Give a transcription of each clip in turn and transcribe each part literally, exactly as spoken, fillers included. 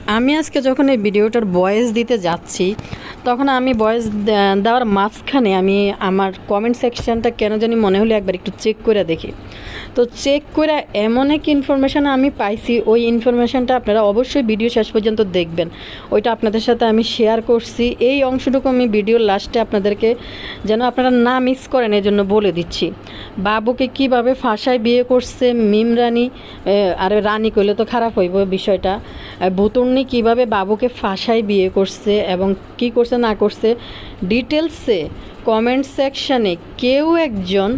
আমি আজকে যখন এই ভিডিওটার ভয়েস দিতে যাচ্ছি তখন আমি ভয়েস দেওয়ার মাঝখানে আমি আমার কমেন্ট সেকশনটা কেন জানি মনে হলো একবার একটু চেক করে দেখি। তো চেক করে এমন এক ইনফরমেশান আমি পাইছি, ওই ইনফরমেশানটা আপনারা অবশ্যই ভিডিও শেষ পর্যন্ত দেখবেন। ওইটা আপনাদের সাথে আমি শেয়ার করছি। এই অংশটুকু আমি ভিডিওর লাস্টে আপনাদেরকে যেন আপনারা না মিস করেন এই জন্য বলে দিচ্ছি। বাবুকে কিভাবে ফাঁসায় বিয়ে করছে মিম রানী, আর রানী কইলে তো খারাপ হইব বিষয়টা, বুতুর্নি কিভাবে বাবুকে ফাঁসায় বিয়ে করছে এবং কি করছে না করছে ডিটেলসে কমেন্ট সেকশানে কেউ একজন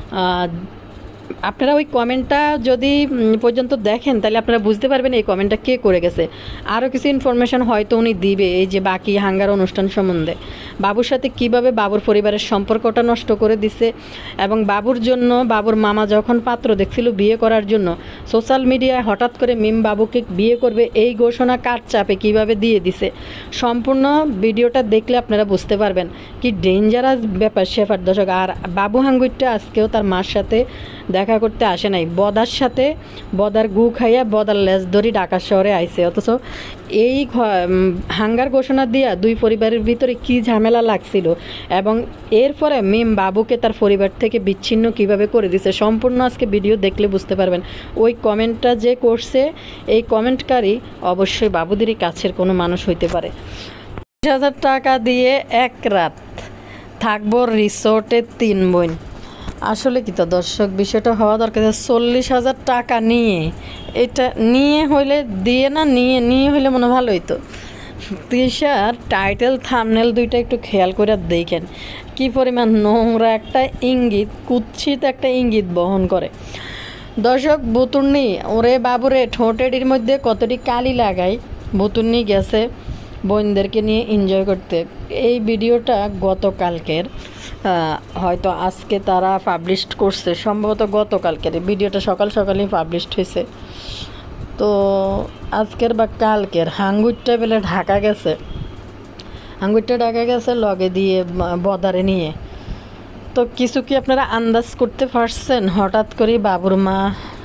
আপনারা ওই কমেন্টটা যদি পর্যন্ত দেখেন তাহলে আপনারা বুঝতে পারবেন এই কমেন্টটা কে করে গেছে। আরও কিছু ইনফরমেশান হয়তো উনি দিবে এই যে বাকি হাঙ্গার অনুষ্ঠান সম্বন্ধে, বাবুর সাথে কিভাবে বাবুর পরিবারের সম্পর্কটা নষ্ট করে দিছে এবং বাবুর জন্য বাবুর মামা যখন পাত্র দেখছিল বিয়ে করার জন্য সোশ্যাল মিডিয়ায় হঠাৎ করে মিম বাবুকে বিয়ে করবে এই ঘোষণা কার চাপে কিভাবে দিয়ে দিছে। সম্পূর্ণ ভিডিওটা দেখলে আপনারা বুঝতে পারবেন কি ডেঞ্জারাস ব্যাপার স্যাপার দর্শক। আর বাবু হাঙ্গুরটা আজকেও তার মার সাথে দেখা করতে আসে নাই, বদার সাথে বদার গু খাইয়া বদার লেজ ধরি ঢাকা শহরে আইছে। অথচ এই হাঙ্গার ঘোষণা দিয়া দুই পরিবারের ভিতরে কি ঝামেলা লাগছিল এবং এরপরে মিম বাবুকে তার পরিবার থেকে বিচ্ছিন্ন কিভাবে করে দিছে সম্পূর্ণ আজকে ভিডিও দেখলে বুঝতে পারবেন। ওই কমেন্টটা যে করছে এই কমেন্টকারী অবশ্যই বাবুদেরই কাছের কোনো মানুষ হইতে পারে। বিশ হাজার টাকা দিয়ে এক রাত থাকবো রিসোর্টে তিন বোন। আসলে কি তো দর্শক বিষয়টা হওয়া দরকার। চল্লিশ হাজার টাকা নিয়ে এটা নিয়ে হইলে দিয়ে না নিয়ে নিয়ে হইলে মনে ভালো হইতো। তৃষার টাইটেল থাম্বনেল দুইটা একটু খেয়াল করে দেখেন কি পরিমাণ নোংরা একটা ইঙ্গিত, কুৎসিত একটা ইঙ্গিত বহন করে। দর্শক বুতুর্নি ওরে বাবুরে ঠোঁটের মধ্যে কতটি কালি লাগাই বুতুর্নি গেছে বোনদেরকে নিয়ে এনজয় করতে। এই ভিডিওটা গতকালকের, হয়তো আজকে তারা পাবলিশ করছে, সম্ভবত গতকালকের ভিডিওটা সকাল সকালেই পাবলিশ হয়েছে। তো আজকের বা কালকের হাঙ্গুরটা বেলে ঢাকা গেছে, হাঙ্গুরটা ঢাকা গেছে লগে দিয়ে বদারে নিয়ে। তো কিছু কি আপনারা আন্দাজ করতে পারছেন হঠাৎ করে বাবুর মা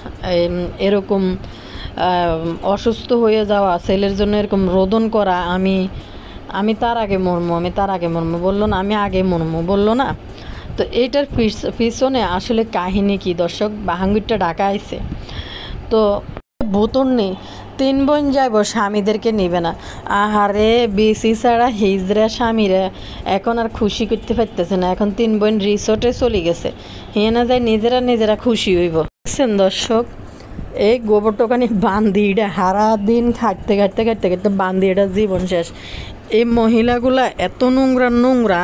এরকম অসুস্থ হয়ে যাওয়া, ছেলের জন্য এরকম রোদন করা, আমি আমি তার আগে মরমু আমি তার আগে মরমু বললো না, আমি আগে মরমু বললো না। তো এইটার পিছনে আসলে কাহিনী কি দর্শক? বাহাঙ্গুরটা ঢাকা আইছে তো বুতুর্নি তিন বোন যাইব স্বামীদেরকে নিবে না। আহারে বিসি ছাড়া হিজরা স্বামীরা এখন আর খুশি করতে পারতেছে না, এখন তিন বোন রিসোর্টে চলে গেছে, হিয়ে না যায় নিজেরা নিজেরা খুশি হইব। দেখছেন দর্শক এই গোবর টোকানি বান্দিটা হারা দিন খাটতে খাটতে খাটতে খাটতে বান্দিটা জীবন শেষ। এই মহিলাগুলা এত নোংরা নোংরা,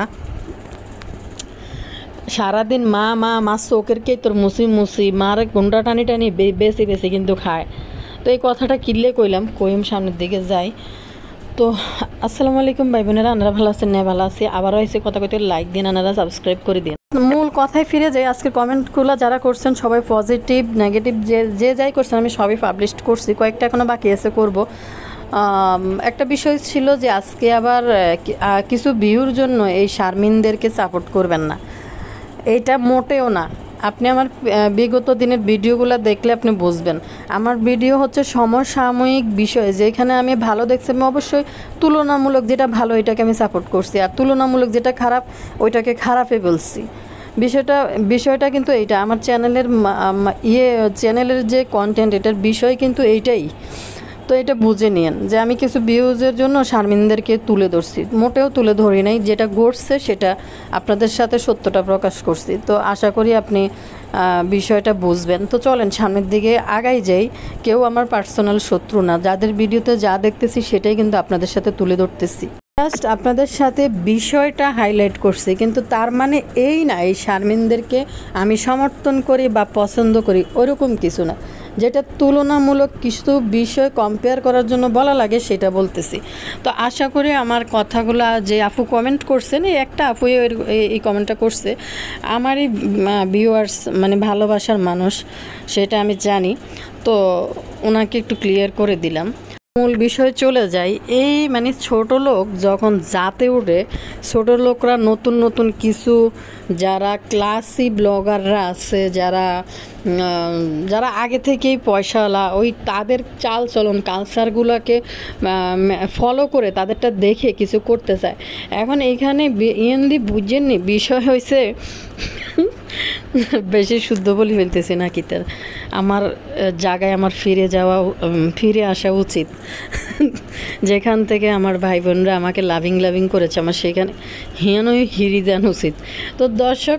সারাদিন মা মা মা চোখের কে তোর মুসি মুসি মার গুন্ডা টানি টানি বেশি বেশি কিন্তু খায়। তো এই কথাটা কিনলে কইলাম কইম সামনের দিকে যাই। তো আসসালামু আলাইকুম ভাই বোনেরা, আপনারা ভালো আছেন? না ভালো আছি। আবারও এসে কথা কইতে লাইক দিন, আপনারা সাবস্ক্রাইব করে দিন। মূল কথায় ফিরে যাই। আজকে কমেন্টগুলো যারা করছেন সবাই পজিটিভ নেগেটিভ যে যে যাই করছেন আমি সবই পাবলিশ করছি, কয়েকটা এখনও বাকি আছে করব। একটা বিষয় ছিল যে আজকে আবার কিছু ভিউর জন্য এই শারমিনদেরকে সাপোর্ট করবেন না, এইটা মোটেও না। আপনি আমার বিগত দিনের ভিডিওগুলো দেখলে আপনি বুঝবেন আমার ভিডিও হচ্ছে সমসাময়িক বিষয়, যেখানে আমি ভালো দেখছি আমি অবশ্যই তুলনামূলক যেটা ভালো এটাকে আমি সাপোর্ট করছি, আর তুলনামূলক যেটা খারাপ ওইটাকে খারাপে বলছি। বিষয়টা বিষয়টা কিন্তু এইটা আমার চ্যানেলের ইয়ে চ্যানেলের যে কন্টেন্ট এটার বিষয় কিন্তু এইটাই। তো এটা বুঝে নিন যে আমি কিছু ভিউজের জন্য শারমিনদেরকে তুলে ধরছি, মোটেও তুলে ধরি নাই, যেটা ঘটছে সেটা আপনাদের সাথে সত্যটা প্রকাশ করছি। তো আশা করি আপনি বিষয়টা বুঝবেন। তো চলেন সামনের দিকে আগাই যাই। কেউ আমার পার্সোনাল শত্রু না, যাদের ভিডিওতে যা দেখতেছি সেটাই কিন্তু আপনাদের সাথে তুলে ধরতেছি, জাস্ট আপনাদের সাথে বিষয়টা হাইলাইট করছি। কিন্তু তার মানে এই না এই শারমিনদেরকে আমি সমর্থন করি বা পছন্দ করি ওরকম কিছু না, যেটা তুলনামূলক কিছু বিষয় কম্পেয়ার করার জন্য বলা লাগে সেটা বলতেছি। তো আশা করি আমার কথাগুলো যে আপু কমেন্ট করছেন, এই একটা আপু এই কমেন্টটা করছে আমারই ভিউয়ার্স মানে ভালোবাসার মানুষ, সেটা আমি জানি। তো ওনাকে একটু ক্লিয়ার করে দিলাম। মূল বিষয়ে চলে যাই। এই মানে ছোট লোক যখন জাতে ওঠে, ছোট লোকরা নতুন নতুন কিছু, যারা ক্লাসি ব্লগাররা আছে, যারা যারা আগে থেকেই পয়সাওয়ালা, ওই তাদের চাল চলন কালচারগুলোকে ফলো করে তাদেরটা দেখে কিছু করতে চায়। এখন এইখানে ইয়েন্দি বুঝেননি, বিষয় হয়েছে বেশি শুদ্ধ বলে ফেলতেছি নাকি, তার আমার জায়গায় আমার ফিরে যাওয়া, ফিরে আসা উচিত। যেখান থেকে আমার ভাই বোনরা আমাকে লাভিং লাভিং করেছে, আমার সেখানে হিয়ানই হিরি যান উচিত। তো দর্শক,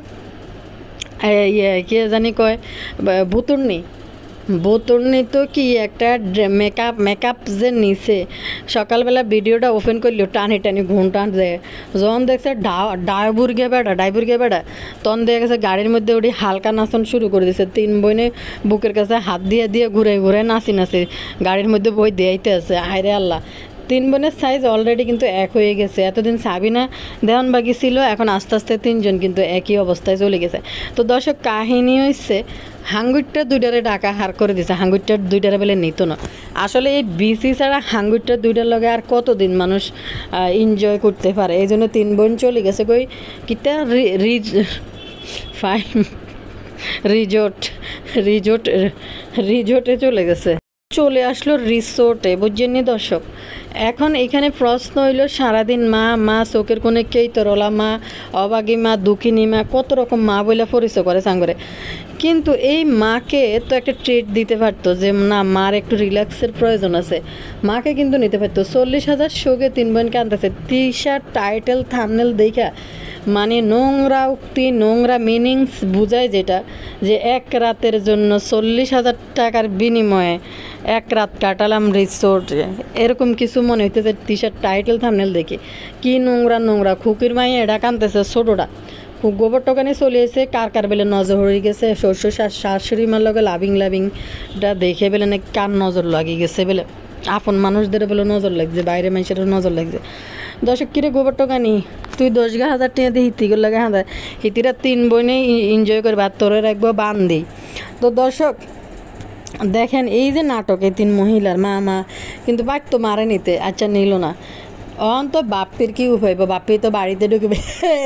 ইয়ে কে জানি কয় বুতুর্নি বোতর্নি তো কি একটা মেকআপ মেকআপ যে নিছে, সকালবেলা ভিডিওটা ওপেন করলো, টানি টানি ঘুম টান দেয়। যখন দেখছে ডাইবুর গে বেড়া ডাইবুর গে বেড়া তখন দেখে গেছে গাড়ির মধ্যে উঠে হালকা নাচন শুরু করে দিয়েছে। তিন বোনে বুকের কাছে হাত দিয়ে দিয়ে ঘুরে ঘুরে নাচি নাচি গাড়ির মধ্যে বই দিয়াইতে আছে। হায়রে আল্লাহ, তিন বোনের সাইজ অলরেডি কিন্তু এক হয়ে গেছে। এতদিন সাবিনা দেওয়ান বাকি ছিল, এখন আস্তে আস্তে তিনজন কিন্তু একই অবস্থায় চলে গেছে। তো দর্শক, কাহিনী হচ্ছে হাঙ্গুরটা দুইটারে ডাকা হার করে দিছে, হাঙ্গুরটার দুইটারে বেলে নিত না। আসলে এই বিসি ছাড়া হাঙ্গুরটার দুইটার লগে আর কতদিন মানুষ এনজয় করতে পারে, এই জন্য তিন বোন চলে গেছে কই কিটা রিজ ফাইন রিজোর্ট রিজোর্ট রিজোর্টে চলে গেছে, চলে আসলো রিসোর্টে, বুঝছেননি দর্শক। এখন এখানে প্রশ্ন হইল, সারাদিন মা মা চোখের কোণে কেই তরলা মা, অবাগী মা, দুঃখিনী মা, কত রকম মা বলে পরিচয় করে সাঙ্গরে। কিন্তু এই মাকে তো একটা ট্রিট দিতে পারতো, যে না মার একটু রিল্যাক্সের প্রয়োজন আছে, মাকে কিন্তু নিতে পারতো। চল্লিশ হাজার শোকে তিন বোনকে আনতেছে, টি শার্ট টাইটেল থাম্বনেল দেখা মানে নোংরা উক্তি, নোংরা মিনিংস বুঝায়, যেটা যে এক রাতের জন্য চল্লিশ হাজার টাকার বিনিময়ে এক রাত কাটালাম রিসোর্টে, এরকম কিছু মনে হইতেছে টি শার্ট টাইটেল থাম্বনেল দেখে। কি নোংরা নোংরা খুকির মায়ে এটা কানতেছে ছোটোটা, খুব গোবর টোকানে চলে এসে কার কার বেলে নজর হয়ে গেছে, শ্বশুর শাশুড়ি মার লগে লাভিং লাভিংটা দেখে বেলে নাকি কার নজর লাগিয়ে গেছে, বেলে আপন মানুষদের বলে নজর লাগছে, বাইরে মানুষের নজর লাগছে। দর্শক, কিরে গোবর টোকানি তুই দশ গা হাজার টাকা দিয়ে হিতিগুলো লাগে হাঁদা, হিতিরা তিন বইনেই এনজয় করবে আর তোরে রাখবো বান্দি। তো দর্শক দেখেন, এই যে নাটকে তিন মহিলার মা মা কিন্তু বাট তো মারে নিতে, আচ্ছা নিল না, অন তো বাপ্পির কি উপায়, বাপ্পি তো বাড়িতে ঢুকবে।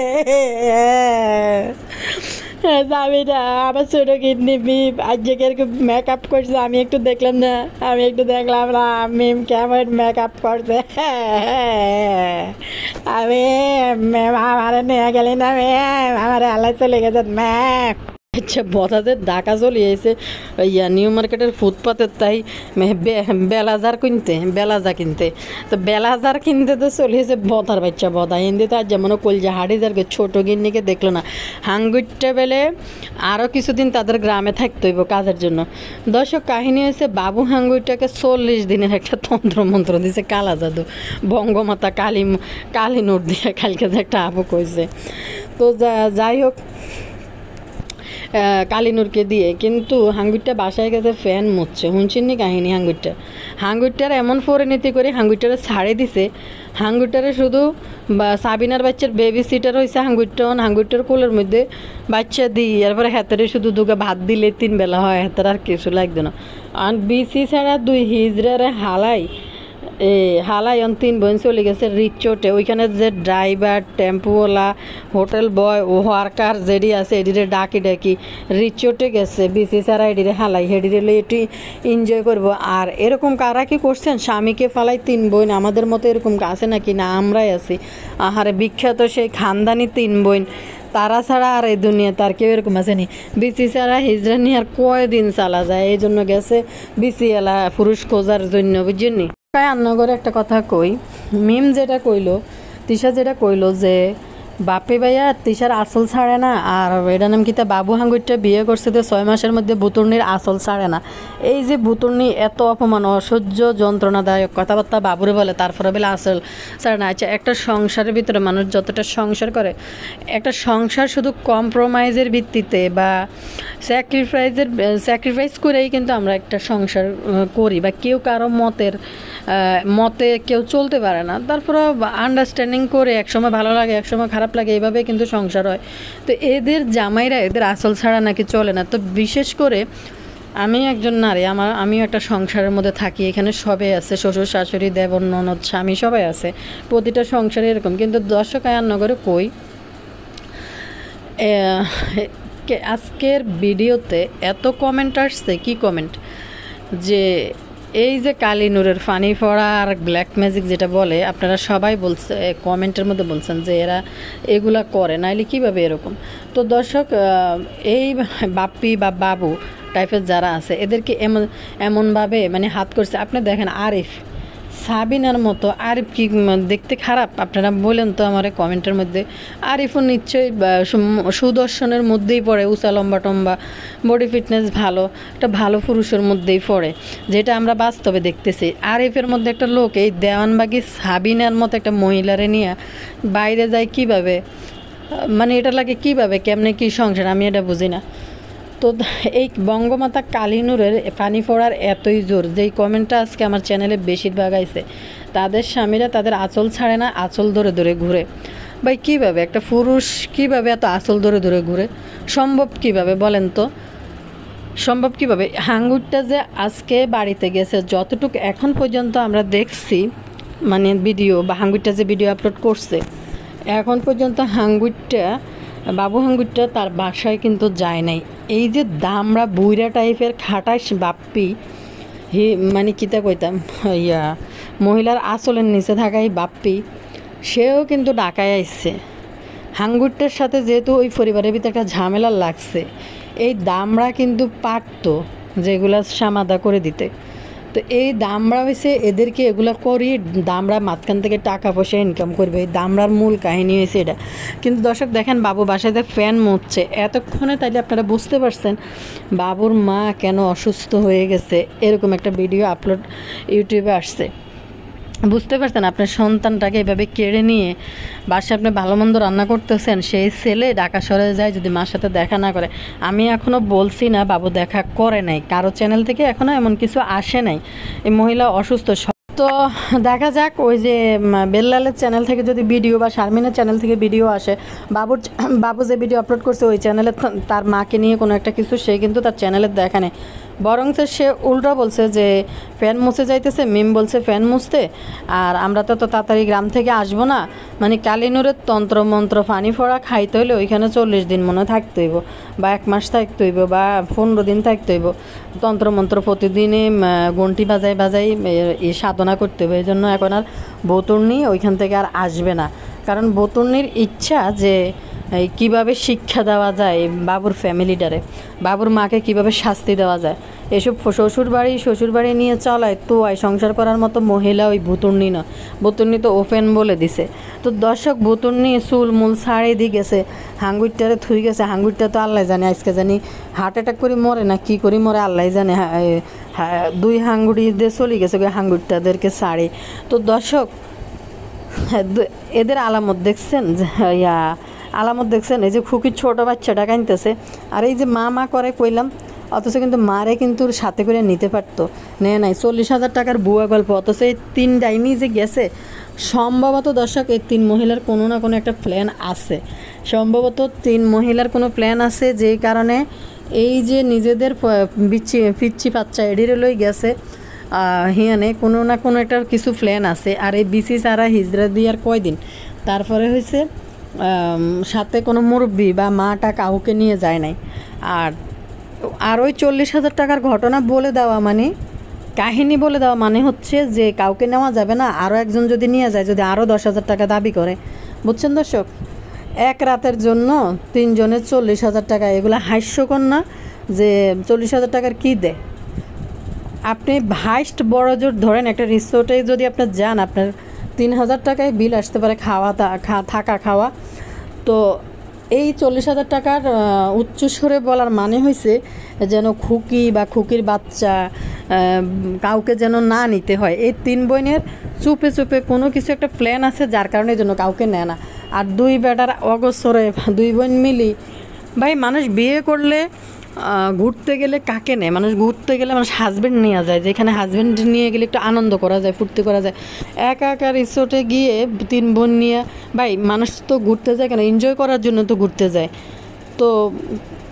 স্বামীটা আমার ছোটো কিডনি বিপ আজকে এরকম মেকআপ করছে, আমি একটু দেখলাম না, আমি একটু দেখলাম না মিম কেমন মেকআপ করছে। আমি ম্যাম আমার নিয়ে গেলি না ম্যাম, আমার আল্লাহ চলে গেছে ম্যাম। আচ্ছা, বদাদের ডাকা চলে এসে ইয়া নিউ মার্কেটের ফুটপাতের, তাই বেলাজার কিনতে বেলাজা কিনতে তো বেলাজার কিনতে তো চলে এসে বদার বাচ্চা বদা হিন্দি তো আর যেমন কলজা হাড়ি যারকে ছোটো গিন্নিকে দেখলো না। হাঙ্গুরটা বেলে আরও কিছুদিন তাদের গ্রামে থাকতে হইব কাজের জন্য। দর্শক, কাহিনী হয়েছে বাবু হাঙ্গুরটাকে চল্লিশ দিনের একটা তন্ত্র মন্ত্র দিছে, কালা জাদু, বঙ্গমাতা কালী কালী নোট দিয়ে কালকে যে একটা আপু কইছে। তো যাই হোক, কালিনুরকে দিয়ে, কিন্তু হাঙ্গুরটা বাসায় গেছে ফ্যান মুচ্ছে, শুনছেননি কাহিনী। হাঙ্গুরটা হাঙ্গুরটার এমন পরিণতি করে হাঙ্গুরটারে ছাড়ে দিছে, হাঙ্গুরটারে শুধু বা সাবিনার বাচ্চার বেবি সিটার হয়েছে হাঙ্গুরটা, হাঙ্গুরটার কোলের মধ্যে বাচ্চা দিই, এরপরে হাতেরে শুধু দুগা ভাত দিলে তিন বেলা হয়, হাতের আর কিছু লাগতো না। আর বিসি ছাড়া দুই হিজড়ারে হালাই এ হালাই অন তিন বোন চলে গেছে রিচোর্টে। ওইখানে যে ড্রাইভার, টেম্পুওয়ালা, হোটেল বয়, ও ওয়ার্কার যেডি আছে এডিরে ডাকি ডাকি রিচোর্টে গেছে, বিসি ছাড়া এডিরে হালাই, হেডিরে এটি এনজয় করবো। আর এরকম কারা কি করছেন, স্বামীকে ফালাই তিন বোন, আমাদের মতো এরকম আছে নাকি? না, আমরাই আছি। আহারে বিখ্যাত সেই খানদানি তিন বোন, তারা ছাড়া আর এই দুনিয়া তার কেউ এরকম আসেনি। বিসি ছাড়া হিজড়া নিয়ে আর কয়দিন চালা যায়, এই জন্য গেছে বিসি এলা পুরুষ খোঁজার জন্য, বুঝছেন। আন্নগরে একটা কথা কই, মিম যেটা কইলো, তিশা যেটা কইলো যে বাপে ভাইয়া তিশার আসল ছাড়ে না, আর এটা নাম কি তা বাবু হাঙ্গুরটা বিয়ে করছে তো ছয় মাসের মধ্যে বুতুর্নির আসল ছাড়ে না। এই যে বুতুর্নি এত অপমান, অসহ্য যন্ত্রণাদায়ক কথাবার্তা বাবুরে বলে, তারপরে বলে আসল ছাড়ে না। আচ্ছা, একটা সংসারের ভিতরে মানুষ যতটা সংসার করে, একটা সংসার শুধু কম্প্রোমাইজের ভিত্তিতে বা স্যাক্রিফাইসের স্যাক্রিফাইস করেই কিন্তু আমরা একটা সংসার করি, বা কেউ কারো মতের মতে কেউ চলতে পারে না, তারপরে আন্ডারস্ট্যান্ডিং করে একসময় ভালো লাগে একসময় খারাপ লাগে, এইভাবে কিন্তু সংসার হয়। তো এদের জামাইরা এদের আসল ছাড়া নাকি চলে না। তো বিশেষ করে আমি একজন নারী, আমার আমিও একটা সংসারের মধ্যে থাকি, এখানে সবাই আছে, শ্বশুর শাশুড়ি দেবর ননদ স্বামী সবাই আছে, প্রতিটা সংসারে এরকম। কিন্তু দর্শক আয়াননগরে কই আজকের ভিডিওতে এত কমেন্ট আসছে, কি কমেন্ট, যে এই যে কালী নূরের ফানি ফড়া আর ব্ল্যাক ম্যাজিক যেটা বলে, আপনারা সবাই বলছে কমেন্টের মধ্যে বলছেন যে এরা এগুলা করে, নাইলে কীভাবে এরকম। তো দর্শক, এই বাপ্পি বা বাবু টাইপের যারা আছে এদেরকে এমন এমনভাবে মানে হাত করছে। আপনি দেখেন আরিফ সাবিনার মতো, আরিফ কি দেখতে খারাপ? আপনারা বলেন তো আমার কমেন্টের মধ্যে। আরিফও নিশ্চয়ই সুদর্শনের মধ্যেই পড়ে, উঁচা লম্বা টম্বা, বডি ফিটনেস ভালো, একটা ভালো পুরুষের মধ্যেই পড়ে, যেটা আমরা বাস্তবে দেখতেছি। আরিফের মধ্যে একটা লোক এই দেওয়ানবাগি সাবিনার মতো একটা মহিলারে নিয়ে বাইরে যায় কিভাবে, মানে এটা লাগে কিভাবে, কেমনে কি সংসার, আমি এটা বুঝি না। তো এই বঙ্গমাতা কালী নূরের পানি পড়ার এতই জোর, যেই কমেন্টটা আজকে আমার চ্যানেলে বেশিরভাগ আইছে, তাদের স্বামীরা তাদের আঁচল ছাড়ে না, আঁচল ধরে ধরে ঘুরে। ভাই কীভাবে একটা পুরুষ কীভাবে এত আঁচল ধরে ধরে ঘুরে? সম্ভব কিভাবে বলেন তো, সম্ভব কিভাবে? হাঙ্গুরটা যে আজকে বাড়িতে গেছে, যতটুকু এখন পর্যন্ত আমরা দেখছি, মানে ভিডিও বা হাঙ্গুরটা যে ভিডিও আপলোড করছে, এখন পর্যন্ত হাঙ্গুরটা বাবু হাঙ্গুরটা তার বাসায় কিন্তু যায় নাই। এই যে দামড়া বুইরা টাইপের খাটাস বাপ্পি, হি মানে কিতা কইতাম, ইয়া মহিলার আঁচলের নিচে থাকা এই বাপ্পি, সেও কিন্তু ঢাকায় আসছে হাঙ্গুরটার সাথে। যেহেতু ওই পরিবারের ভিতরে একটা ঝামেলা লাগছে, এই দামড়া কিন্তু পারত যেগুলা সামাদা করে দিতে। তো এই দামড়া হয়েছে এদেরকে এগুলো করি, দামড়া মাঝখান থেকে টাকা পয়সা ইনকাম করবে, এই দামড়ার মূল কাহিনী হয়েছে এটা। কিন্তু দর্শক দেখেন, বাবু বাসাতে ফ্যান মুছছে এতক্ষণে, তাইলে আপনারা বুঝতে পারছেন বাবুর মা কেন অসুস্থ হয়ে গেছে। এরকম একটা ভিডিও আপলোড ইউটিউবে আসছে, বুঝতে পারছেন? আপনার সন্তানটাকে এভাবে কেড়ে নিয়ে বাসায় আপনি ভালো মন্দ রান্না করতেছেন, সেই ছেলে ঢাকা শহরে যায় যদি মার সাথে দেখা না করে। আমি এখনও বলছি না বাবু দেখা করে নাই, কারো চ্যানেল থেকে এখনও এমন কিছু আসে নাই। এই মহিলা অসুস্থ। তো দেখা যাক, ওই যে বেল্লালের চ্যানেল থেকে যদি ভিডিও বা শারমিনের চ্যানেল থেকে ভিডিও আসে, বাবুর বাবু যে ভিডিও আপলোড করছে ওই চ্যানেলে তার মাকে নিয়ে কোনো একটা কিছু, সে কিন্তু তার চ্যানেলের দেখা নেই, বরং সে উল্টা বলছে যে ফ্যান মুছে যাইতেছে, মিম বলছে ফ্যান মুছতে, আর আমরা তো তো তাড়াতাড়ি গ্রাম থেকে আসবো না। মানে কালীনুরের তন্ত্রমন্ত্র ফানি ফোড়া খাইতে হইলে ওইখানে চল্লিশ দিন মনে থাকতে হইব, বা এক মাস থাকতে হইব, বা পনেরো দিন থাকতে হইব। তন্ত্রমন্ত্র প্রতিদিনে ঘন্টি বাজাই বাজাই এই সাধনা করতে হবে। এই জন্য এখন আর বতুর্নি ওইখান থেকে আর আসবে না, কারণ বতুর্নির ইচ্ছা যে কীভাবে শিক্ষা দেওয়া যায় বাবুর ফ্যামিলিটারে, বাবুর মাকে কিভাবে শাস্তি দেওয়া যায়। এসব শ্বশুরবাড়ি শ্বশুরবাড়ি নিয়ে চলায় তো আয় সংসার করার মতো মহিলা ওই বুতুর্নি না, বুতুর্নি তো ওপেন বলে দিছে। তো দর্শক, বুতুর্নি চুল মূল ছাড়ে দিয়ে গেছে, হাঙ্গুরটারে থুই গেছে। হাঙ্গুরটা তো আল্লাহ জানে, আজকে জানি হার্ট অ্যাটাক করে মরে না কি করে মরে আল্লাহ জানে। দুই হাঙ্গুড়ি দিয়ে চলে গেছে ওই হাঙ্গুরটাদেরকে ছাড়ে। তো দর্শক, এদের আলামত দেখছেন, ইয়া আলামত দেখছেন, এই যে খুকির ছোটো বাচ্চাটা কাঁদতেছে, আর এই যে মা মা করে কইলাম, অথচ কিন্তু মারে কিন্তু সাথে করে নিতে পারতো, নেয় নাই। চল্লিশ হাজার টাকার বুয়া গল্প, অথচ এই তিন ডাইনি যে গেছে, সম্ভবত দর্শক এই তিন মহিলার কোনো না কোনো একটা প্ল্যান আছে, সম্ভবত তিন মহিলার কোনো প্ল্যান আছে, যেই কারণে এই যে নিজেদের বিচ্ছি পিচ্ছি বাচ্চা এডিরে লই গেছে হিয়ানে, কোনো না কোনো একটা কিছু প্ল্যান আছে। আর এই বিসি সারা হিজরা দিয়ে আর কয়দিন, তারপরে হয়েছে সাথে কোনো মুরব্বি বা মাটা কাউকে নিয়ে যায় নাই। আর আর ওই চল্লিশ হাজার টাকার ঘটনা বলে দেওয়া মানে, কাহিনী বলে দেওয়া মানে হচ্ছে যে কাউকে নেওয়া যাবে না, আরও একজন যদি নিয়ে যায়, যদি আরও দশ হাজার টাকা দাবি করে, বুঝছেন দর্শক? এক রাতের জন্য তিনজনের চল্লিশ হাজার টাকা, এগুলো হাস্যকর না? যে চল্লিশ হাজার টাকার কী দেয়? আপনি হাইস্ট বড় জোর ধরেন একটা রিসোর্টে যদি আপনার যান, আপনার তিন হাজার টাকায় বিল আসতে পারে, খাওয়া থাকা খাওয়া। তো এই চল্লিশ হাজার টাকার উচ্চস্বরে বলার মানে হয়েছে যেন খুকি বা খুকির বাচ্চা কাউকে যেন না নিতে হয়। এই তিন বোনের চুপে চুপে কোনো কিছু একটা প্ল্যান আছে, যার কারণে যেন কাউকে নেয় না। আর দুই বেটার অগোচরে দুই বোন মিলি, ভাই মানুষ বিয়ে করলে ঘুরতে গেলে কাকে নেয়? মানুষ ঘুরতে গেলে মানুষ হাজব্যান্ড নিয়ে যায়, যেখানে হাজব্যান্ড নিয়ে গেলে একটু আনন্দ করা যায়, ফুর্তি করা যায়। একা একা রিসোর্টে গিয়ে তিন বোন নিয়ে, ভাই মানুষ তো ঘুরতে যায় কেন? এনজয় করার জন্য তো ঘুরতে যায়। তো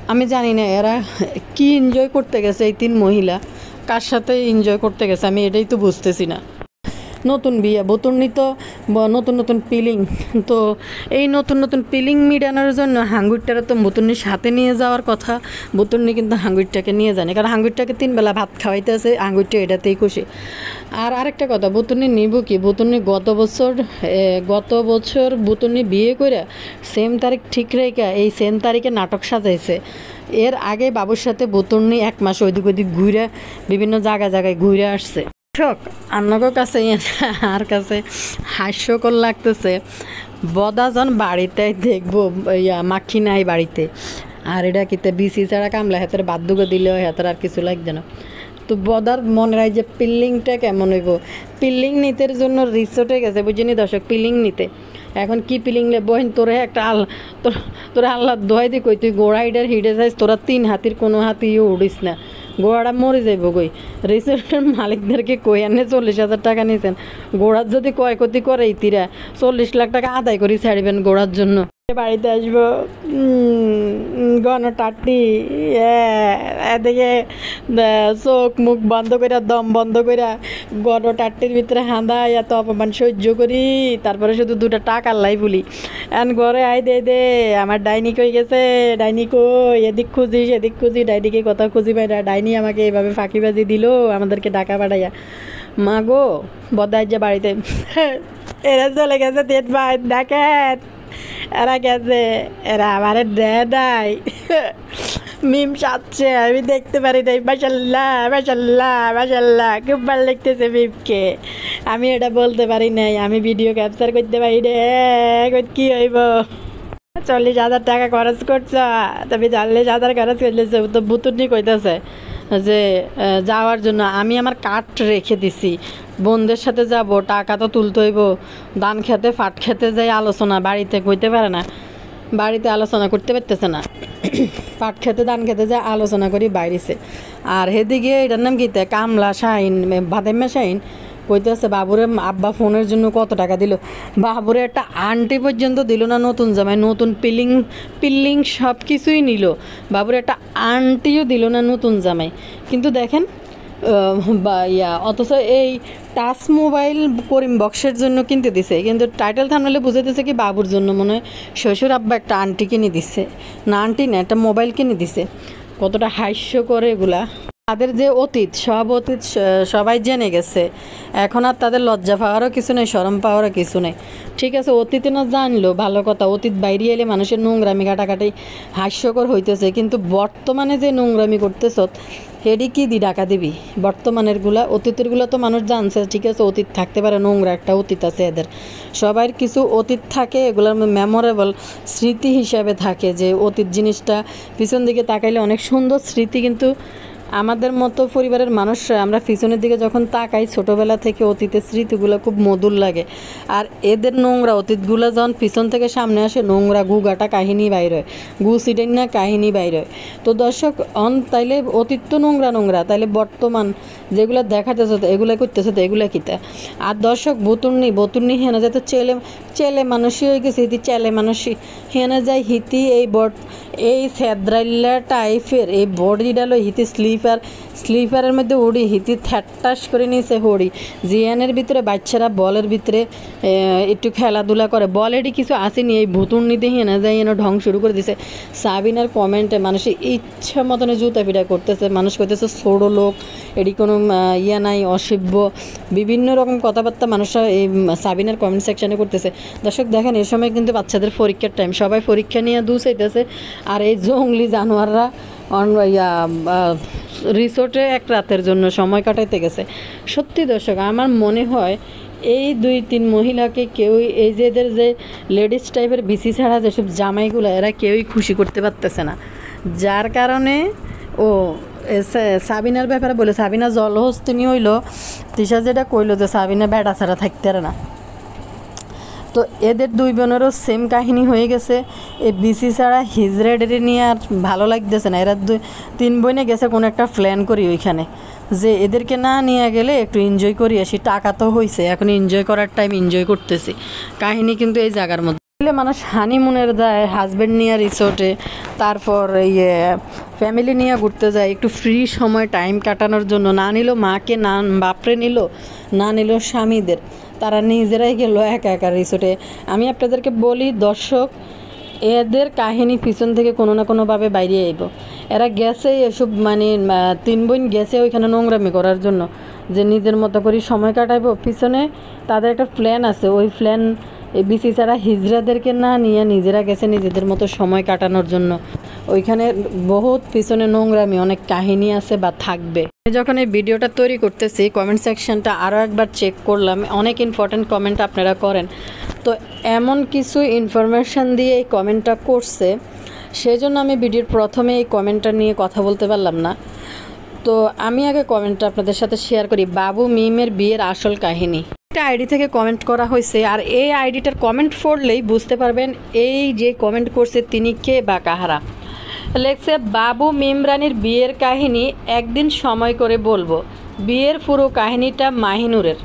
আমি জানি না এরা কি এনজয় করতে গেছে, এই তিন মহিলা কার সাথে এনজয় করতে গেছে আমি এটাই তো বুঝতেছি না। নতুন বিয়ে বতুর্নি তো ব- নতুন নতুন পিলিং, তো এই নতুন নতুন পিলিং মিটানোর জন্য হাঙ্গুরটারে তো বতুর্নির সাথে নিয়ে যাওয়ার কথা। বতুর্নি কিন্তু হাঙ্গুরটাকে নিয়ে যায়নি, কারণ হাঙ্গুরটাকে তিন বেলা ভাত খাওয়াইতে আছে, হাঙ্গুরটা এটাতেই খুশি। আর আরেকটা কথা, বতুর্নি নিব কি, বতুর্নি গত বছর এ, গত বছর বতুর্নি বিয়ে করে সেম তারিখ ঠিক রেখে এই সেম তারিখে নাটক সাজাইছে। এর আগে বাবুর সাথে বতুর্নি এক মাস ওইদিক ওইদিক ঘুরে বিভিন্ন জায়গায় জায়গায় ঘুরে আসছে। দর্শক, আপনাদের কাছে আর কাছে হাস্যকর লাগতেছে, বদাজন বাড়িতে দেখবো ইয়া মাখি নাই বাড়িতে, আর এটা কিতে বিসি ছাড়া কামলা হাতের বাদ্যুকে দিলেও হাতের আর কিছু লাগছে না। তো বদার মনে হয় যে পিল্লিংটা কেমন হইব, পিল্লিং নিতের জন্য রিসোর্টে গেছে বুঝিনি দর্শক, পিল্লিং নিতে। এখন কি পিলিং লে বহেন তোরে একটা আল তোর তোরা আল্লাহ দোহাই দি কই তুই গোড়া হিডের হিডে যাইস, তোরা তিন হাতির কোনো হাতিও উড়িস না, গোড়াটা মরে যাইব কই। রিসোর্টের মালিকদেরকে কই আনে চল্লিশ হাজার টাকা নিয়েছেন, গোড়ার যদি ক্ষয়ক্ষতি করে ইতিরা চল্লিশ লাখ টাকা আদায় করে ছাড়বেন গোড়ার জন্য। বাড়িতে আসবো গণটাটি এদিকে চোখ মুখ বন্ধ করে দম বন্ধ করে গণটাটির ভিতরে হাঁদা এত অপমান সহ্য করি, তারপরে শুধু দুটা টাকা লাই বলি এন ঘরে আই দে দে আমার ডাইনি কই গেছে, ডাইনি কই, এদিক খুঁজি সেদিক খুঁজি, ডাইনিকে কথা খুঁজি পাই না, ডাইনি আমাকে এইভাবে ফাঁকিবাজি দিল আমাদেরকে ডাকা পাঠাইয়া। মা গো বদাই যে বাড়িতে এরা চলে গেছে তেত ভাই দেখেন, এরা গেছে, এরা আমার দেয় মিম সাচ্ছে আমি দেখতে পারি নাই, মাশাল্লাহ মাশাল্লাহ মাশাল্লাহ খুব ভালো লাগতেছে মিমকে, আমি এটা বলতে পারি নাই, আমি ভিডিও ক্যাপচার করতে পারি রে, কি হইব চল্লিশ হাজার টাকা খরচ করছ, তবে চল্লিশ হাজার খরচ করলে তো বুতুনি কইতেছে যে যাওয়ার জন্য আমি আমার কাঠ রেখে দিছি, বোনদের সাথে যাব, টাকা তো তুলতে হইব, ধান খেতে ফাট খেতে যাই আলোচনা, বাড়িতে কইতে পারে না, বাড়িতে আলোচনা করতে পারতেছে না, পাট খেতে ধান খেতে যায় আলোচনা করি বাইরেছে। আর হেদিকে এটার নাম কীতে কামলা শাহিন ভাদেম্মা শাহিন কইতেছে বাবুরে আব্বা ফোনের জন্য কত টাকা দিল, বাবুরে একটা আন্টি পর্যন্ত দিল না নতুন জামাই, নতুন পিলিং পিল্লিং সব কিছুই নিল, বাবুরে একটা আন্টিও দিল না নতুন জামাই। কিন্তু দেখেন বা ইয়া অথচ এই টাচ মোবাইল করিম বক্সের জন্য কিনতে দিছে, কিন্তু টাইটেল থামলে বুঝে দিছে কি বাবুর জন্য মনে হয় শ্বশুর আব্বা একটা আন্টি কিনে দিছে, না আন্টি না একটা মোবাইল কিনে দিছে। কতটা হাস্য করে এগুলা, তাদের যে অতীত সব অতীত সবাই জেনে গেছে, এখন আর তাদের লজ্জা পাওয়ারও কিছু নেই, শরম পাওয়ারও কিছু নেই। ঠিক আছে অতীতে না জানলো ভালো কথা, অতীত বাইরে এলে মানুষের নোংরামি কাটাকাটি হাস্যকর হইতেছে, কিন্তু বর্তমানে যে নোংরামি করতেছ হেডি কি দি ডাকা দিবি, বর্তমানেরগুলা অতীতেরগুলো তো মানুষ জানছে, ঠিক আছে অতীত থাকতে পারে, নোংরা একটা অতীত আছে এদের সবার, কিছু অতীত থাকে এগুলোর মেমোরেবল স্মৃতি হিসাবে থাকে, যে অতীত জিনিসটা পিছন দিকে তাকাইলে অনেক সুন্দর স্মৃতি, কিন্তু আমাদের মতো পরিবারের মানুষরা আমরা পিছনের দিকে যখন তাকাই ছোটোবেলা থেকে অতীতের স্মৃতিগুলো খুব মধুর লাগে, আর এদের নোংরা অতীতগুলো যখন পিছন থেকে সামনে আসে নোংরা গুগাটা কাহিনী বাইর হয়, গু সিডেন না কাহিনী বাইর হয়। তো দর্শক অন তাইলে অতীত তো নোংরা নোংরা, তাইলে বর্তমান যেগুলো দেখাতেছে তো এগুলো করতেছে তো এগুলো কিতা। আর দর্শক বতুর্নি বতুর্নি হেনা যায় তো চেলে চেলে মানুষই হয়ে গেছে, হিতি চেলে মানুষই হেনা যায় হিতি এই বট এই সেদ্রাইল্লা টাইপের এই বডি ডালো হিতি স্লিপার স্লিপারের মধ্যে উড়ি হিতি থ্যাট্টাস করে নিয়েছে হড়ি, জিয়ানের ভিতরে বাচ্চারা বলের ভিতরে একটু খেলাধুলা করে, বলেরই কিছু আসেনি, এই ভুতুর্নিতে হেনা যায় এনে ঢং শুরু করে দিছে। সাবিনার কমেন্টে মানুষের ইচ্ছা মতনে জুতা পিটা করতেছে, মানুষ করতেছে ছোটো লোক, এটি কোনো ইয়া নাই, অসভ্য বিভিন্ন রকম কথাবার্তা মানুষরা এই সাবিনার কমেন্ট সেকশানে করতেছে। দর্শক দেখেন এই সময় কিন্তু বাচ্চাদের পরীক্ষার টাইম, সবাই পরীক্ষা নিয়ে দুসাইতেছে, আর এই জঙ্গলি জানোয়াররা ইয়া রিসোর্টে এক রাতের জন্য সময় কাটাইতে গেছে। সত্যি দর্শক আমার মনে হয় এই দুই তিন মহিলাকে কেউই এই যে এদের যে লেডিস টাইপের বিসি ছাড়া যেসব জামাইগুলো এরা কেউই খুশি করতে পারতেছে না, যার কারণে ও সাবিনার ব্যাপারে বলে সাবিনা জলহস্তিনী হইল, তিশা যেটা কইলো যে সাবিনা বেড়া ছাড়া থাকতে না, তো এদের দুই বোনেরও সেম কাহিনী হয়ে গেছে। এই বিসি ছাড়া হিজড়েডের নিয়ে আর ভালো লাগতেছে না, এরা দুই তিন বোনে গেছে কোনো একটা প্ল্যান করি ওইখানে, যে এদেরকে না নিয়ে গেলে একটু এনজয় করি আসি, টাকা তো হয়েছে এখন এনজয় করার টাইম এনজয় করতেছি, কাহিনী কিন্তু এই জায়গার মধ্যে মানুষ হানিমুনের যায় হাজব্যান্ড নিয়ে রিসোর্টে, তারপর ইয়ে ফ্যামিলি নিয়ে ঘুরতে যায় একটু ফ্রি সময় টাইম কাটানোর জন্য। না নিল মাকে, না বাপরে নিল, না নিল স্বামীদের, তারা নিজেরাই গেল একা একা রিসোর্টে। আমি আপনাদেরকে বলি দর্শক, এদের কাহিনী পিছন থেকে কোনো না কোনোভাবে বাইরে আইব। এরা গেছে এসব মানে তিন বোন গেছে ওইখানে নোংরামি করার জন্য, যে নিজের মতো করে সময় কাটাইব। পিছনে তাদের একটা প্ল্যান আছে, ওই প্ল্যান এই বিসি ছাড়া হিজড়াদেরকে না নিয়ে নিজেরা গেছে নিজেদের মতো সময় কাটানোর জন্য। ওইখানে বহুত পিছনে নোংরামি অনেক কাহিনী আছে বা থাকবে। যখন এই ভিডিওটা তৈরি করতেছি কমেন্ট সেকশনটা আরও একবার চেক করলাম, অনেক ইম্পর্ট্যান্ট কমেন্ট আপনারা করেন। তো এমন কিছু ইনফরমেশান দিয়ে এই কমেন্টটা করছে, সেই জন্য আমি ভিডিওর প্রথমে এই কমেন্টটা নিয়ে কথা বলতে পারলাম না। তো আমি আগে কমেন্টটা আপনাদের সাথে শেয়ার করি। বাবু মিমের বিয়ের আসল কাহিনী একটা আইডি থেকে কমেন্ট করা হয়েছে, আর এই আইডিটার কমেন্ট পড়লেই বুঝতে পারবেন এই যে কমেন্ট করছে তিনি কে বা কাহারা। লেখছে, বাবু মিম রানীর বিয়ের কাহিনী একদিন সময় করে বলবো। বিয়ের পুরো কাহিনীটা মাহিনুরের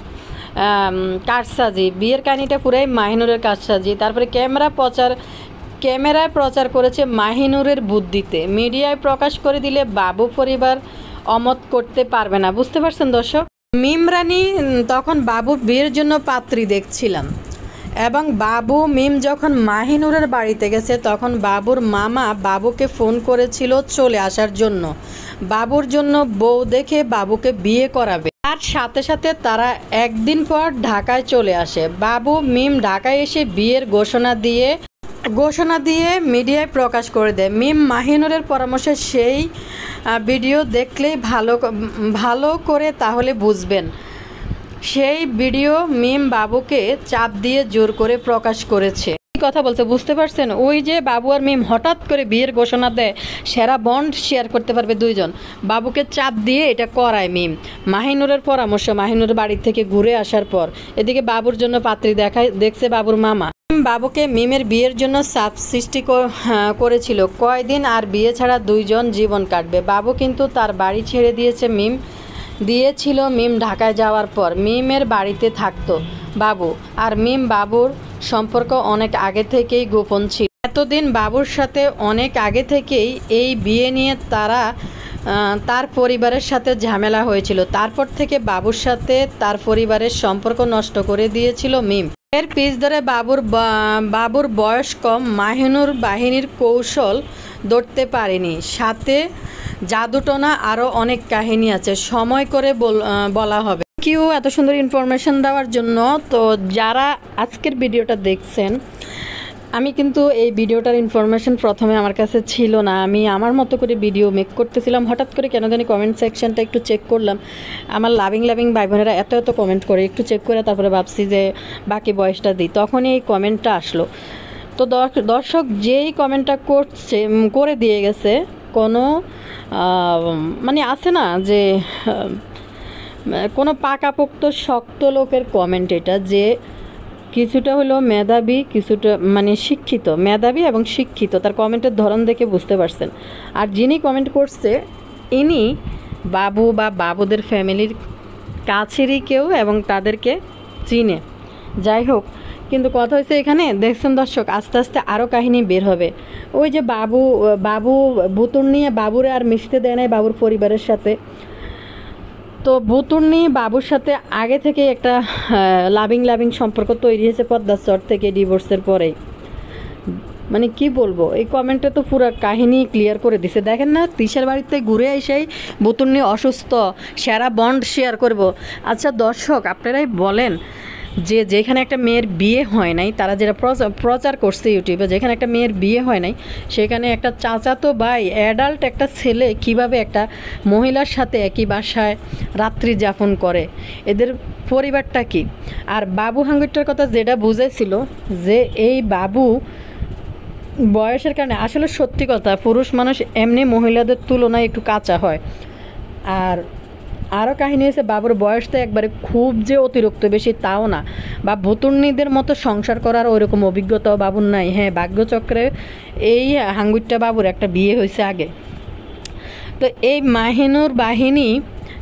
কারসাজি, বিয়ের কাহিনীটা পুরাই মাহিনুরের কারসাজি। তারপরে ক্যামেরা প্রচার ক্যামেরায় প্রচার করেছে মাহিনুরের বুদ্ধিতে, মিডিয়ায় প্রকাশ করে দিলে বাবু পরিবার অমত করতে পারবে না। বুঝতে পারছেন দর্শক? মিম রানী তখন বাবুর বিয়ের জন্য পাত্রী দেখছিলাম, এবং বাবু মিম যখন মাহিনুরের বাড়িতে গেছে তখন বাবুর মামা বাবুকে ফোন করেছিল চলে আসার জন্য, বাবুর জন্য বউ দেখে বাবুকে বিয়ে করাবে। তার সাথে সাথে তারা একদিন পর ঢাকায় চলে আসে। বাবু মিম ঢাকায় এসে বিয়ের ঘোষণা দিয়ে ঘোষণা দিয়ে মিডিয়ায় প্রকাশ করে দেয়। মিম মাহিনুরের পরামর্শে সেই ভিডিও দেখলেই ভালো ভালো করে তাহলে বুঝবেন। সেই ভিডিও মিম বাবুকে চাপ দিয়ে জোর করে প্রকাশ করেছে। কথা বলছে বুঝতে পারছেন? ওই যে বাবু আর মিম হঠাৎ করে বিয়ের ঘোষণা দেয়, সেরা বন্ড শেয়ার করতে পারবে দুইজন, বাবুকে চাপ দিয়ে এটা করায় মিম। মাহিনুরের পরামর্শ, মাহিনুরের বাড়ি থেকে ঘুরে আসার পর এদিকে বাবুর জন্য পাত্রী দেখায় দেখছে বাবুর মামা। বাবুকে মিমের বিয়ের জন্য চাপ সৃষ্টি করেছিল, কয়দিন আর বিয়ে ছাড়া দুইজন জীবন কাটবে। বাবু কিন্তু তার বাড়ি ছেড়ে দিয়েছে মিম দিয়েছিল মিম ঢাকায় যাওয়ার পর মিমের বাড়িতে থাকতো বাবু, আর মিম বাবুর সম্পর্ক অনেক আগে থেকেই গোপন ছিল। এতদিন বাবুর সাথে অনেক আগে থেকেই এই বিয়ে নিয়ে তারা তার পরিবারের সাথে ঝামেলা হয়েছিল। তারপর থেকে বাবুর সাথে তার পরিবারের সম্পর্ক নষ্ট করে দিয়েছিল মিম। এর পিছ ধরে বাবুর বাবুর বয়স কম, মাহিনুর বাহিনীর কৌশল ধরতে পারেনি, সাথে জাদুটোনা আরও অনেক কাহিনী আছে, সময় করে বলা হবে। কিউ এত সুন্দর ইনফরমেশন দেওয়ার জন্য। তো যারা আজকের ভিডিওটা দেখছেন, আমি কিন্তু এই ভিডিওটার ইনফরমেশন প্রথমে আমার কাছে ছিল না, আমি আমার মতো করে ভিডিও মেক করতেছিলাম। হঠাৎ করে কেন জানি কমেন্ট সেকশনটা একটু চেক করলাম, আমার লাভিং লাভিং ভাই বোনেরা এত এত কমেন্ট করে, একটু চেক করে তারপরে ভাবছি যে বাকি বয়সটা দিই, তখনই এই কমেন্টটা আসলো। তো দর্শক যেই কমেন্টটা করছে করে দিয়ে গেছে, কোনো মানে আছে না যে কোনো পাকাপোক্ত শক্ত লোকের কমেন্ট এটা, যে কিছুটা হলো মেধাবী, কিছুটা মানে শিক্ষিত, মেধাবী এবং শিক্ষিত, তার কমেন্টের ধরন দেখে বুঝতে পারছেন। আর যিনি কমেন্ট করছে ইনি বাবু বা বাবুদের ফ্যামিলির কাছেরই কেউ এবং তাদেরকে চিনে। যাই হোক, কিন্তু কথা হয়েছে এখানে দেখছেন দর্শক, আস্তে আস্তে আরও কাহিনী বের হবে। ওই যে বাবু বাবু বুতুর নিয়ে বাবুরে আর মিশতে দেয় নাই বাবুর পরিবারের সাথে। তো বুতুর নিয়ে বাবুর সাথে আগে থেকে একটা লাভিং লাভিং সম্পর্ক তৈরি হয়েছে পদ্মার চর থেকে ডিভোর্সের পরেই। মানে কি বলবো, এই কমেন্টে তো পুরো কাহিনী ক্লিয়ার করে দিছে। দেখেন না, তিশার বাড়িতে ঘুরে এসেই বুতুর নিয়ে অসুস্থ, সেরা বন্ড শেয়ার করব। আচ্ছা দর্শক, আপনারাই বলেন যে যেখানে একটা মেয়ের বিয়ে হয় নাই, তারা যেটা প্রচার করছে ইউটিউবে, যেখানে একটা মেয়ের বিয়ে হয় নাই সেখানে একটা চাচাতো ভাই অ্যাডাল্ট একটা ছেলে কিভাবে একটা মহিলার সাথে একই বাসায় রাত্রি যাপন করে, এদের পরিবারটা কি? আর বাবু হাঙ্গুরটার কথা যেটা বুঝেছিল যে এই বাবু বয়সের কারণে, আসলে সত্যি কথা, পুরুষ মানুষ এমনি মহিলাদের তুলনায় একটু কাঁচা হয়। আর আরও কাহিনী হয়েছে বাবুর বয়স তো একবারে খুব যে অতিরিক্ত বেশি তাও না, বা ভুতুর্নিদের মতো সংসার করার ওইরকম অভিজ্ঞতাও বাবুর নাই। হ্যাঁ, ভাগ্যচক্রে এই হাঙ্গুরটা বাবুর একটা বিয়ে হয়েছে আগে। তো এই মাহিনুর বাহিনী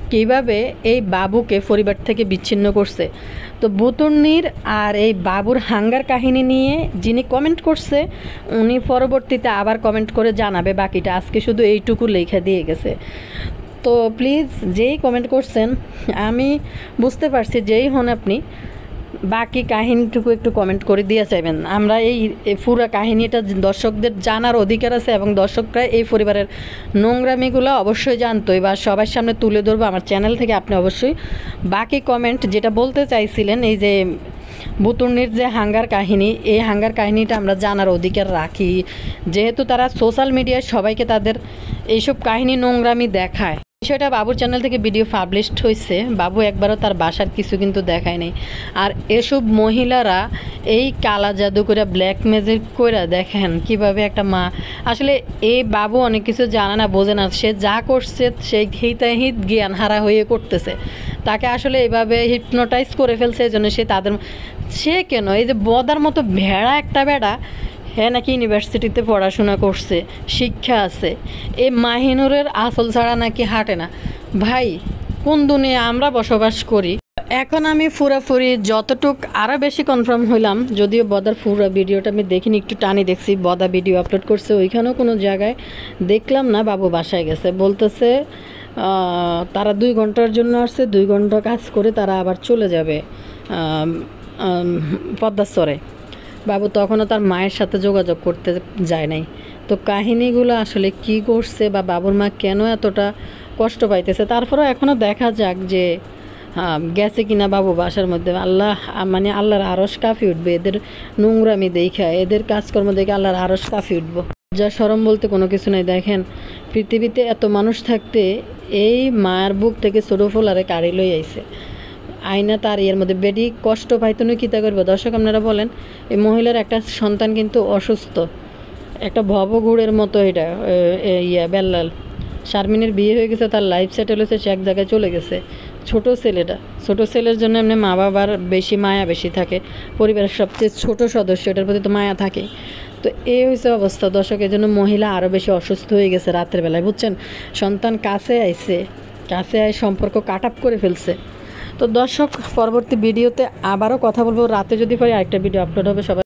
কীভাবে এই বাবুকে পরিবার থেকে বিচ্ছিন্ন করছে। তো বুতুন্নির আর এই বাবুর হাঙ্গার কাহিনী নিয়ে যিনি কমেন্ট করছে উনি পরবর্তীতে আবার কমেন্ট করে জানাবে বাকিটা, আজকে শুধু এইটুকু লেখা দিয়ে গেছে। তো প্লিজ যেই কমেন্ট করছেন আমি বুঝতে পারছি যেই হন আপনি বাকি কাহিনীটুকু একটু কমেন্ট করে দিয়ে চাইবেন। আমরা এই পুরো কাহিনীটা দর্শকদের জানার অধিকার আছে এবং দর্শকরা এই পরিবারের নোংরামিগুলো অবশ্যই জানতোই বা সবার সামনে তুলে ধরবো আমার চ্যানেল থেকে। আপনি অবশ্যই বাকি কমেন্ট যেটা বলতে চাইছিলেন এই যে বুতুন্নির যে হাঙ্গার কাহিনী, এই হাঙ্গার কাহিনীটা আমরা জানার অধিকার রাখি, যেহেতু তারা সোশ্যাল মিডিয়ায় সবাইকে তাদের এইসব কাহিনী নোংরামি দেখায়। বিষয়টা বাবুর চ্যানেল থেকে ভিডিও পাবলিশড হয়েছে, বাবু একবারও তার বাসার কিছু কিন্তু দেখায় নাই। আর এসব মহিলারা এই কালা জাদু করে ব্ল্যাক ম্যাজিক করে দেখেন কিভাবে একটা মা, আসলে এই বাবু অনেক কিছু জানে না বোঝে না, সে যা করছে সেই হিতাহিত জ্ঞান হারা হয়ে করতেছে, তাকে আসলে এইভাবে হিপনোটাইজ করে ফেলছে। এই জন্য সে তাদের সে কেন এই যে বদার মতো ভেড়া একটা বেড়া, হ্যাঁ নাকি ইউনিভার্সিটিতে পড়াশোনা করছে, শিক্ষা আছে, এই মাহিনুরের আসল ছাড়া নাকি হাঁটে না। ভাই কোন দুনিয়া আমরা বসবাস করি। এখন আমি পুরাপুরি যতটুক আরও বেশি কনফার্ম হইলাম, যদিও বদার পুরো ভিডিওটা আমি দেখিনি, একটু টানি দেখছি, বদা ভিডিও আপলোড করছে, ওইখানেও কোনো জায়গায় দেখলাম না বাবু বাসায় গেছে। বলতেছে তারা দুই ঘন্টার জন্য আসছে, দুই ঘন্টা কাজ করে তারা আবার চলে যাবে পদ্মাচরে। বাবু তখনও তার মায়ের সাথে যোগাযোগ করতে যায় নাই। তো কাহিনীগুলো আসলে কি করছে বা বাবুর মা কেন এতটা কষ্ট পাইতেছে, তারপরেও এখনও দেখা যাক যে গেছে কিনা বাবু বাসার মধ্যে। আল্লাহ মানে আল্লাহর আরশ কাঁপি উঠবে এদের নোংরামি দেখা, এদের কাজকর্ম দেখে আল্লাহর আরশ কাঁপি উঠবো। যা শরম বলতে কোনো কিছু নেই। দেখেন পৃথিবীতে এত মানুষ থাকতে এই মায়ের বুক থেকে ছোটো ফোলারে কাড়ি লই আইছে, আয়না তার এর মধ্যে বেডি কষ্ট পাইতো না কিতা করবো। দর্শক আপনারা বলেন, এই মহিলার একটা সন্তান কিন্তু অসুস্থ, একটা ভবগুড়ের মতো, এটা ইয়া বেল্লাল শারমিনের বিয়ে হয়ে গেছে, তার লাইফ সেটেল হয়েছে, সে এক জায়গায় চলে গেছে। ছোট ছেলেটা, ছোট ছেলের জন্য এমনি মা বাবার বেশি মায়া বেশি থাকে, পরিবারের সবচেয়ে ছোট সদস্য, এটার প্রতি তো মায়া থাকে। তো এই হয়েছে অবস্থা দর্শক, এই জন্য মহিলা আরও বেশি অসুস্থ হয়ে গেছে রাতের বেলায়, বুঝছেন। সন্তান কাছে আইছে, কাছে আয় সম্পর্ক কাট আপ করে ফেলছে। তো দর্শক পরবর্তী ভিডিওতে আবারও কথা বলবো, রাতে যদি পারি আরেকটা ভিডিও আপলোড হবে। সবাই